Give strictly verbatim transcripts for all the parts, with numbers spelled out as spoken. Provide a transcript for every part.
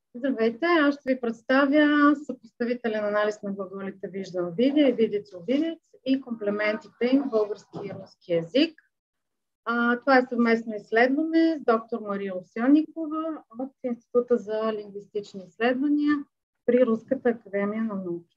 Здравейте, аз ще ви представя съпоставителен анализ на глаголите виждам, видя и видец, видец и комплементите им в български и руски език. А, това е съвместно изследване с доктор Мария Овсянникова от Института за лингвистични изследвания при Руската академия на науките.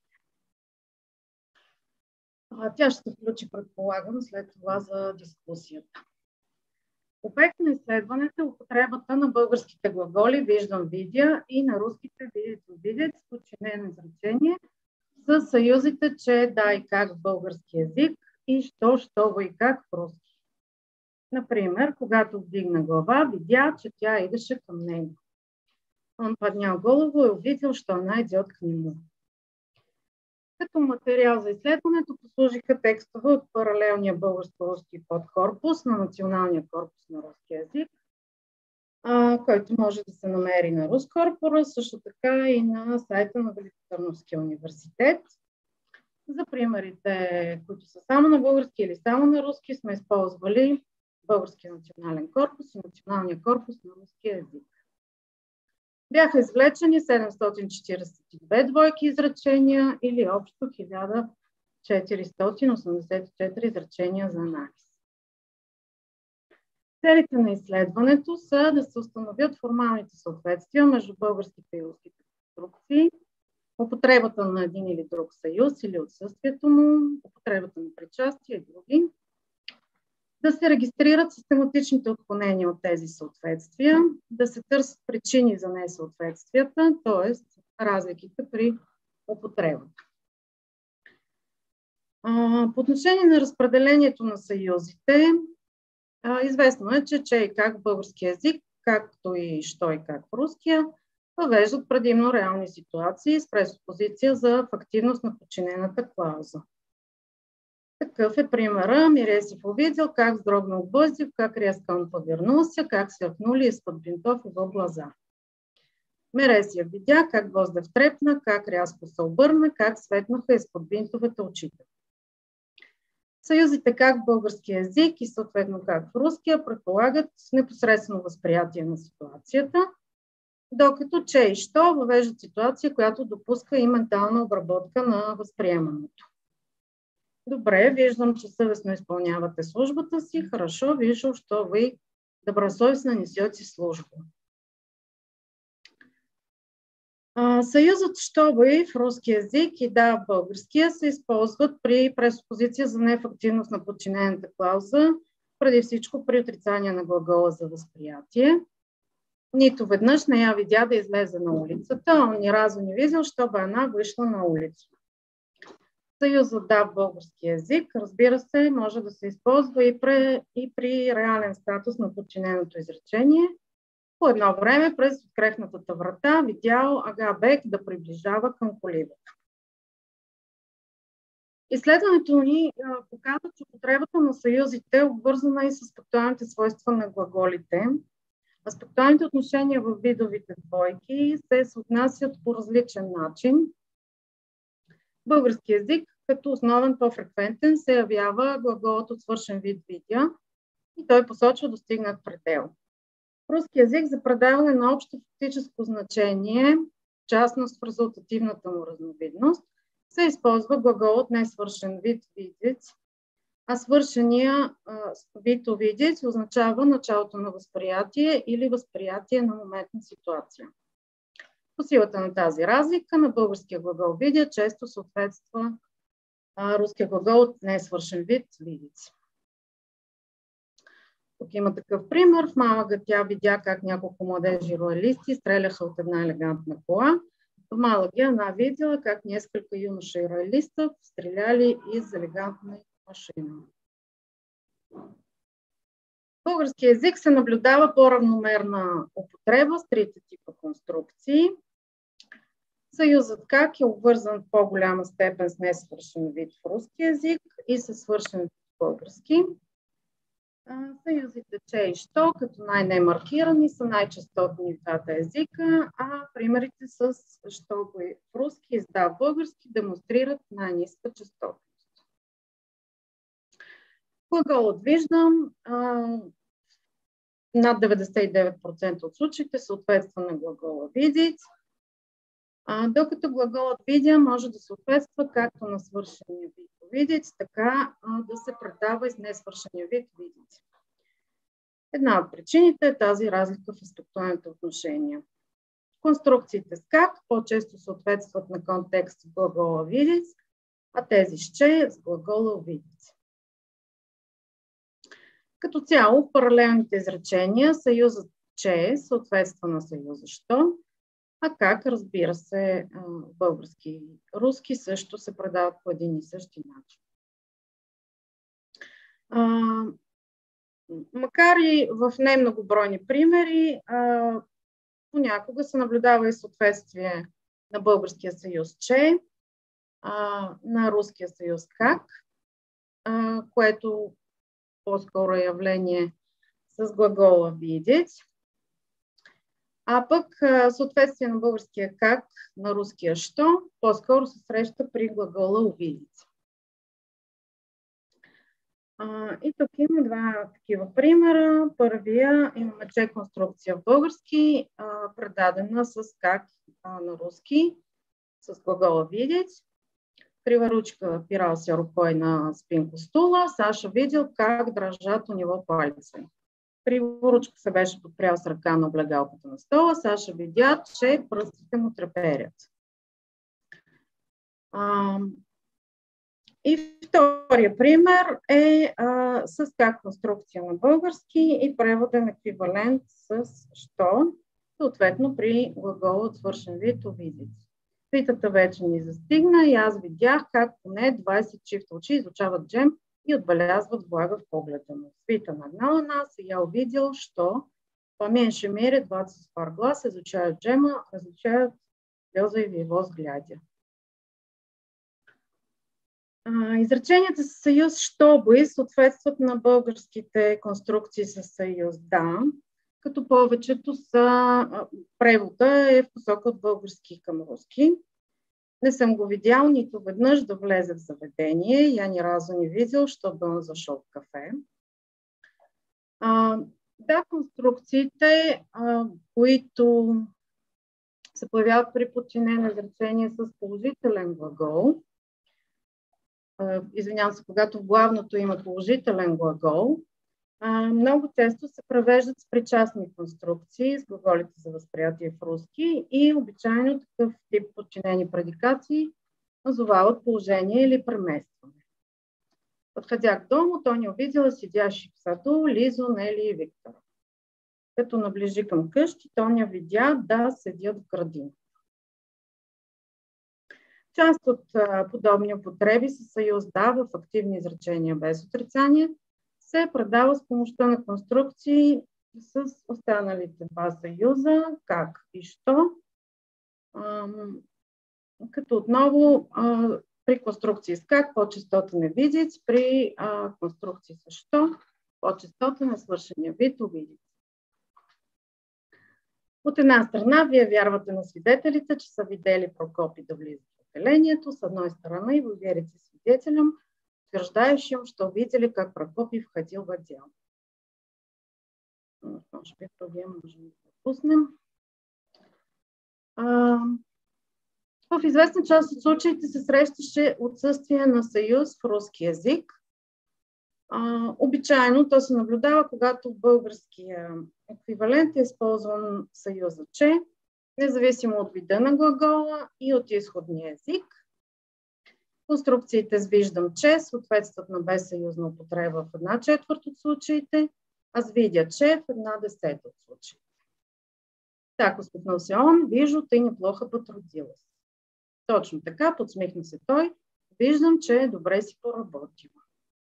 А, тя ще се включи, предполагам, след това за дискусията. Обект на изследването е употребата на българските глаголи виждам, видя и на руските видец, видец, подчинено изречение с съюзите че, да и как в български език и що, що и как в руски. Например, когато вдигна глава, видя, че тя идеше към него. Он поднял голову и увидел, что она идет к нему. Като материал за изследването послужиха текстове от паралелния българско-руски подкорпус на Националния корпус на руски език, който може да се намери на Рускорпора, също така и на сайта на Великотърновския университет. За примерите, които са само на български или само на руски, сме използвали Българския национален корпус и Националния корпус на руски език. Бяха извлечени седемстотин четиридесет и две двойки изречения или общо хиляда четиристотин осемдесет и четири изречения за анализ. Целите на изследването са да се установят формалните съответствия между българските и руските конструкции, употребата на един или друг съюз или отсъствието му, употребата на причастие и други, да се регистрират систематичните отклонения от тези съответствия, да се търсят причини за несъответствията, т.е. разликите при употребата. По отношение на разпределението на съюзите, известно е, че че и как в български език, както и що и как в руския, въвеждат предимно реални ситуации с пресупозиция за фактивност на подчинената клауза. Такъв е примера. Миресев увидел как вздрогнал Гвоздев, как резко он повернулся, как сверкнули из-под бинтов его глаза. Мересия видя как Гвоздев трепна, как рязко се обърна, как светнаха изпод бинтовете очите. Съюзите как в български език и съответно как в руския предполагат непосредствено възприятие на ситуацията, докато че и що въвеждат ситуация, която допуска и ментална обработка на възприемането. Добре, виждам, че съвестно изпълнявате службата си. Хорошо, виждам, що ви добросъвестно несете служба. Съюзът що ви в руски език и да в българския се използват при пресупозиция за неефективност на подчинената клауза, преди всичко при отрицание на глагола за възприятие. Нито веднъж не я видя да излезе на улицата, он ни разу не видел, чтобы она вышла на улицу. Съюзът да в български език, разбира се, може да се използва и при, и при реален статус на подчиненото изречение. По едно време през открехнатата врата видял Ага бек да приближава към колибата. Изследването ни а, показва, че употребата на съюзите е обвързана и с фактуалните свойства на глаголите. Аспектуалните отношения в видовите двойки се съотнасят по различен начин. Български език като основен по-фреквентен се явява глаголът от свършен вид видя и той посочва достигнат предел. Руски език за предаване на общо фактическо значение, в частност в резултативната му разновидност, се използва глаголът несвършен вид видец, а свършения вид видец означава началото на възприятие или възприятие на моментна ситуация. По силата на тази разлика на българския глагол видя често съответства а, руския глагол от несвършен вид видец. Тук има такъв пример. В Малага тя видя как няколко младежи роялисти стреляха от една елегантна кола. В Малага она видела как несколько юношей роялистов стреляли из елегантной машины. В български език се наблюдава по-равномерна употреба с трите типа конструкции. Съюзът как е обвързан в по-голяма степен с несвършен вид в руски език и със свършен вид в български. Съюзите че и що като най-немаркирани са най-честотни в двата езика, а примерите с що в руски и с да в български демонстрират най-ниска честотност. Глаголът виждам над деветдесет и девет процента от случаите съответства на глагола видец, А, докато глаголът видя може да съответства както на свършения вид видец, така а, да се предава и с несвършения вид видец. Една от причините е тази разлика в аспектуалните отношения. Конструкциите с как по-често съответстват на контекст с глагола видец, а тези с че с глагола видец. Като цяло в паралелните изречения съюзът че съответства на съюза що, а как, разбира се, български и руски също се предават по един и същи начин. А, макар и в не многобройни примери, а, понякога се наблюдава и съответствие на българския съюз че, а, на руския съюз как, а, което по-скоро е явление с глагола видеть. А пък съответствие на българския как на руския що по-скоро се среща при глагола увидеть. И тук има два такива примера. Първия имаме че конструкция в български, а, предадена с как а, на руски, с глагола видеть. Крива ручка пирал се рукой на спинку стула. Саша видел как дръжат у него пальци. Криворучка се беше подпрял с ръка на облегалката на стола. Саша видя, че пръстите му треперят. А, и втория пример е а, с как конструкция на български и преводен еквивалент с що, съответно при глагола от свършен вид увидеть. Свитата вече ни застигна и аз видях как поне двайсет чифта очи изучават джем и отбелязват влага в погледа му. Свита нагнала нас и я увидел, що по меньшей мере двадцать пар глаз изучают джема, различают слезы в его взгляде. Изреченията с съюз щоби съответстват на българските конструкции с съюз да, като повечето са превода е в посока от български към руски. Не съм го видял нито веднъж да влезе в заведение. Я ни разу не видел, що бъм зашъл в кафе. А, да, конструкциите, а, които се появяват при подчинено изречение с положителен глагол, а, извинявам се, когато в главното има положителен глагол, а, много често се превеждат с причастни конструкции, с глаголите за възприятие в руски и обичайно такъв тип подчинени предикации назовават положение или преместване. Подходях дому, той ни увидела седящи в саду Лизо, Нели и Виктор. Като наближи към къщи, той ни видя да седят в градина. Част от а, подобни употреби със съюз да в активни изречения без отрицание се предава с помощта на конструкции с останалите два съюза, как и що, а, като отново а, при конструкции с как по-честотен е видец, при а, конструкции с що по-честотен е свършения вид увидец. От една страна, вие вярвате на свидетелите, че са видели Прокопи да влизат в отделението, с одной страны вы верите свидетелям, утверждающим, что видели, как Прокопий входил в отдел. Може би другия можем да пропуснем. А, в известна част от случаите се срещаше отсъствие на съюз в руски език. А, обичайно то се наблюдава, когато в българския еквивалент е използван съюза че, независимо от вида на глагола и от изходния език. Конструкциите с виждам, че съответстват на безсъюзна употреба в една четвърт от случаите, а с видя, че в една десета от случаите. Так усмихнал се он, вижу, ты неплохо потрудилась. Точно така, подсмихна се той, виждам, че добре си поработила.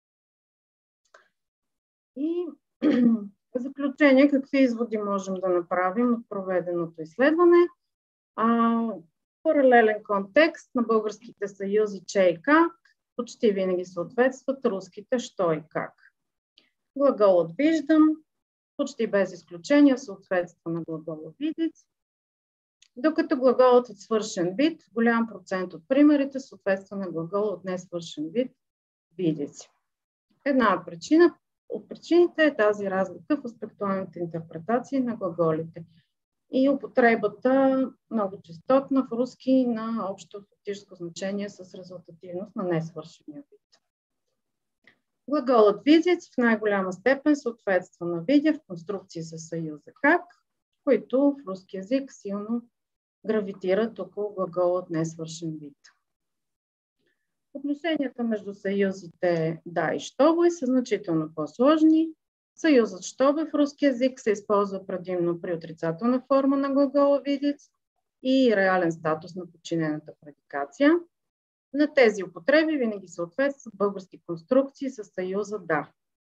И в заключение, какви изводи можем да направим от проведеното изследване? А, паралелен контекст на българските съюзи че и как почти винаги съответстват руските що и как. Глаголът виждам почти без изключение съответства на глагола видеть, докато глаголът от свършен вид в голям процент от примерите съответства на глагола от несвършен вид видеть. Една от причината От причините е тази разлика в аспектуалните интерпретации на глаголите. и употребата много честотна в руски на общо фактическо значение с резултативност на несвършения вид. Глаголът visit в най-голяма степен съответства на видя в конструкции със съюза как, които в руски език силно гравитират около глаголът несвършен вид. Отношенията между съюзите да и щобой са значително по-сложни. Съюзът щобой в руски език се използва предимно при отрицателна форма на глагола видец и реален статус на подчинената предикация. На тези употреби винаги съответстват български конструкции със съюза да.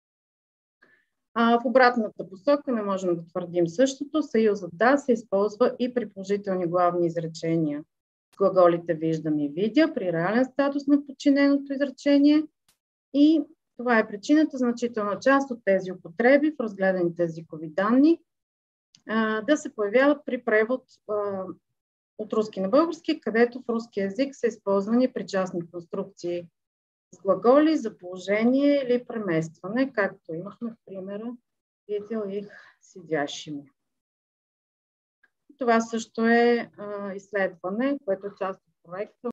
А в обратната посока не можем да твърдим същото. Съюзът да се използва и при положителни главни изречения. С глаголите виждам и видя при реален статус на подчиненото изречение. И това е причината значителна част от тези употреби в разгледаните езикови данни а, да се появяват при превод а, от руски на български, където в руски език са използвани причастни конструкции с глаголи за положение или преместване, както имахме в примера видел их седящи ми. Това също е а, изследване, което е част от проекта